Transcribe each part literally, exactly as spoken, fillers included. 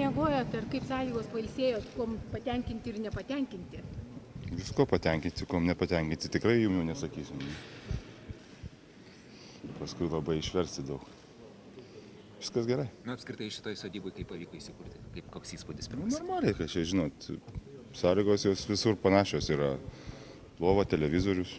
miegojot ir kaip sąlygos pailsėjot, kuom patenkinti ir nepatenkinti? Visko patenkinti, kuom nepatenkinti, tikrai jums jau nesakysim. Paskui labai išversti daug. Viskas gerai. Na, apskritai šitoj sodybui kaip pavyko įsikurti? Kaip koks įspūdis pirmas? Normaliai, kad čia, žinot, sąlygos jos visur panašios yra. Lova, televizorius.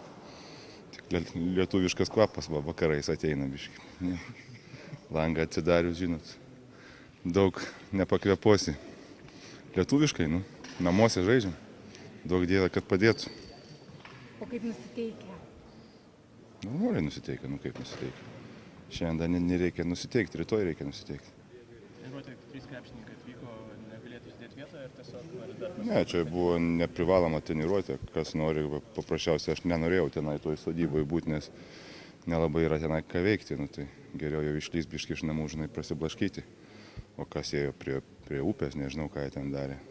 Tik lietuviškas kvapas va, vakarais ateina biškai. Langą atsidarius, žinot. Daug nepakvepuosi. Lietuviškai, nu, namuose žaidžiam. Daug dievė, kad padėtų. O kaip nusiteikę? Normaliai nusiteikę, nu kaip nusiteikę. Šiandien nereikia nusiteikti, rytoj reikia nusiteikti. Jeigu tik trys krepšininkai atvyko, negalėtų sudėti vietoje ir tiesiog nori dar... Ne, čia buvo neprivaloma treniruotė, kas nori, paprasčiausiai aš nenorėjau tenai toj sodyboje būti, nes nelabai yra tenai ką veikti, nu tai geriau jau išlys biški iš namų, žinai, prasiblaškyti. O kas ėjo prie, prie upės, nežinau, ką jie ten darė.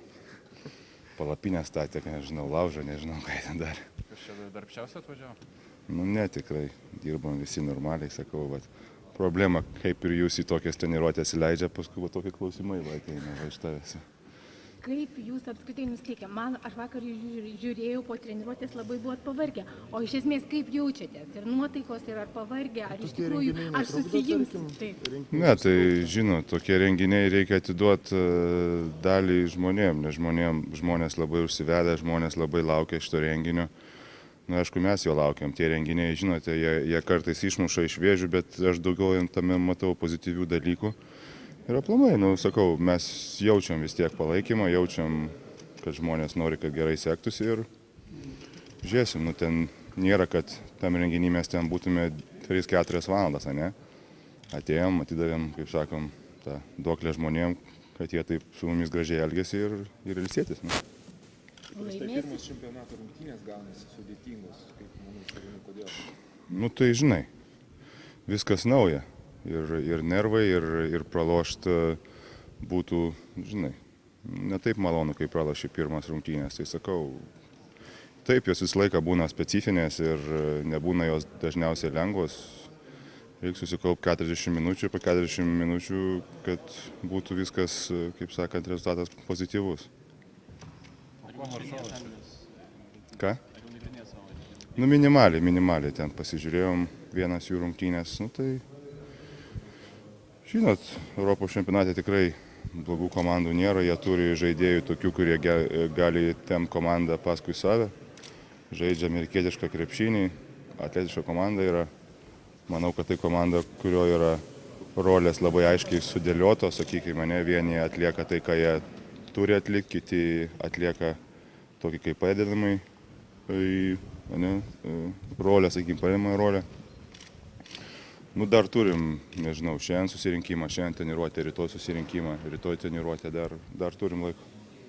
Palapinę statė, nežinau, laužą, nežinau, ką jie ten darė. Kas čia darbščiausia atvažiavo? Nu ne, tikrai, dirbam visi normaliai, sakau, bet problema, kaip ir jūs į tokias treniruotės įleidžia, paskui va tokie klausimai va ateina va iš tavęs. Kaip jūs apskritai nusiteikę? Man, aš vakar žiūrėjau, po treniruotės labai buvot pavargę, o iš esmės kaip jaučiatės? Ir nuotaikos, ir ar pavargę, ar iš tikrųjų, ar susijimsit? Ne, tai žinot, tokie renginiai reikia atiduoti dalį žmonėm, nes žmonėm, žmonės labai užsivedę, žmonės labai laukia šito renginio. Na, aišku, mes jo laukiam, tie renginiai, žinote, jie, jie kartais išmuša iš vėžių, bet aš daugiau tame matau pozityvių dalykų. Ir aplamai, nu, sakau, mes jaučiam vis tiek palaikymą, jaučiam, kad žmonės nori, kad gerai sektųsi ir žiūrėsim, nu, ten nėra, kad tam renginį mes ten būtume tris keturias valandas, ne? Atėjom, atidavėm, kaip sakom, tą duoklę žmonėm, kad jie taip su mumis gražiai elgėsi ir, ir ilsėtis. Nu. Paprastai pirmas čempionato rungtynės gaunasi sudėtingos, kaip manau, Šarūnai, kodėl? Nu tai žinai, viskas nauja. Ir, ir nervai, ir, ir pralošt būtų, žinai, ne taip malonu, kaip praloši pirmas rungtynės. Tai sakau, taip, jos visą laiką būna specifinės ir nebūna jos dažniausiai lengvos. Reikia susikaupti keturiasdešimt minučių, po keturiasdešimt minučių, kad būtų viskas, kaip sakant, rezultatas pozityvus. Ką? Nu minimaliai, minimaliai ten pasižiūrėjom vienas jų rungtynės, nu tai žinot, Europos čempionate tikrai blogų komandų nėra, jie turi žaidėjų tokių, kurie gali tempti komandą paskui save, žaidžia amerikietišką krepšinį, atletiška komanda yra, manau, kad tai komanda, kurio yra rolės labai aiškiai sudėliotos, sakykime, ne, vieni atlieka tai, ką jie turi atlikti, kiti atlieka tokį kaip padedamai ne, rolę, sakykime, padedamą rolę. Nu, dar turim, nežinau, šiandien susirinkimą, šiandien treniruotę, rytoj susirinkimą, rytoj treniruotę, dar, dar turim laiko.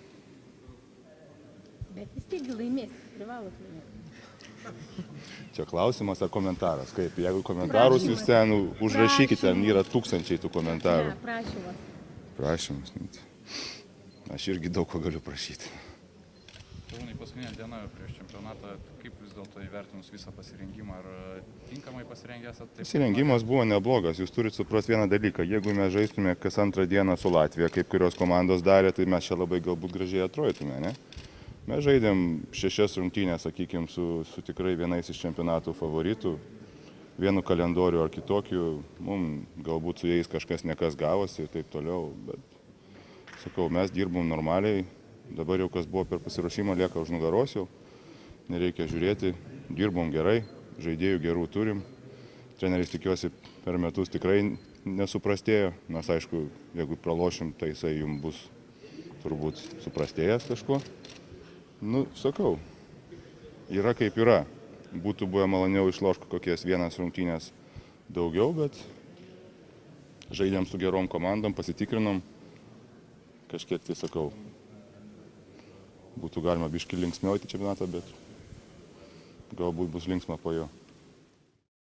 Bet vis tiek laimėsit, privalot laimėti. Čia klausimas ar komentaras? Kaip, jeigu komentarus jūs ten užrašykite, ten yra tūkstančiai tų komentarų. Ne, prašymas. Prašymas. Aš irgi daug ko galiu prašyti. Šarūnai, paskutinė diena prieš čempionatą, kaip vis dėlto įvertinus visą pasirengimą, ar tinkamai pasirengęs? Pasirengimas buvo neblogas, jūs turite suprasti vieną dalyką, jeigu mes žaistume kas antrą dieną su Latvija, kaip kurios komandos darė, tai mes čia labai galbūt gražiai atrodytume, ne? Mes žaidėm šešias rungtynės, sakykime, su, su tikrai vienais iš čempionatų favoritų, vienu kalendoriu ar kitokiu, mums galbūt su jais kažkas nekas gavosi ir taip toliau, bet sakau, mes dirbom normaliai. Dabar jau kas buvo per pasiruošimą lieka už nugaros jau, nereikia žiūrėti, dirbom gerai, žaidėjų gerų turim, treneris tikiuosi per metus tikrai nesuprastėjo, nes aišku, jeigu pralošim, tai jisai jums bus turbūt suprastėjęs kažkuo. Nu, sakau, yra kaip yra, būtų buvę maloniau išlošti kokias vienas rungtynės daugiau, bet žaidėm su gerom komandom, pasitikrinom, kažkiek tai sakau, būtų galima biškį linksmiau į čempionatą, bet galbūt bus linksma po jo.